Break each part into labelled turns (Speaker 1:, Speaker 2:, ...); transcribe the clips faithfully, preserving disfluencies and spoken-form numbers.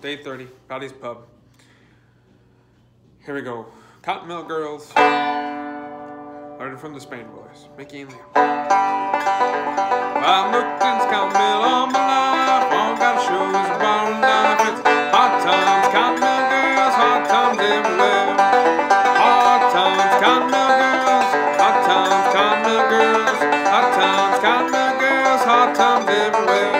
Speaker 1: day thirty, Paddys Pub. Here we go. Cotton Mill Girls. Learning from the Spain Boys. Mickey and Liam. I'm looking Cotton Mill all my life. All gotta show is a bar and down. It's hot times, Cotton Mill Girls, hot times everywhere. Hot times, Cotton Mill Girls, hot times, Cotton Mill Girls, hot times, Cotton Mill Girls, hot times everywhere.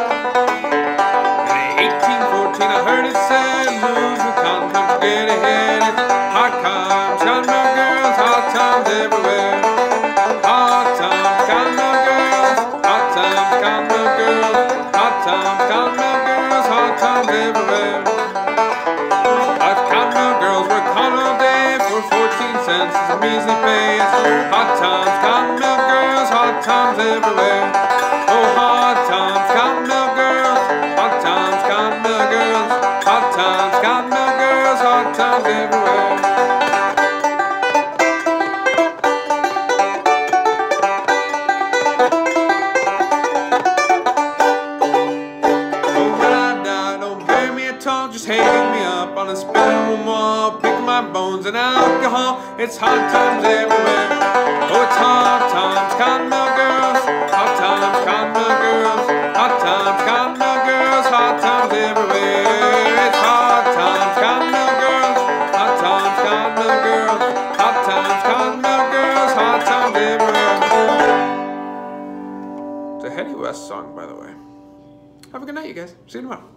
Speaker 1: In eighteen fourteen I heard it said, moves with cotton country get ahead. It's hot times, Cotton Mill Girls, hot times everywhere. Hot times, Cotton Mill Girls, hot times, Cotton Mill Girls, hot times, Cotton Mill Girls, hot times everywhere. Us Cotton Mill Girls work hard all day for fourteen cents is a measly pay. It's hot times, Cotton Mill Girls, hot times everywhere. Oh, hot times, Cotton Mill Girls, hot times, Cotton Mill Girls, hot times, Cotton Mill Girls, hot times everywhere. Just hanging me up on a spinning room wall, picking my bones and alcohol. It's hot times everywhere. Oh, it's hot times, Cotton Mill Girls, hot times, Cotton Mill Girls, hot times, Cotton Mill Girls, hot times everywhere. It's hot times, Cotton Mill Girls, hot times, Cotton Mill Girls, hot times, Cotton Mill Girls, hot times everywhere. It's a Hedy West song, by the way. Have a good night, you guys. See you tomorrow.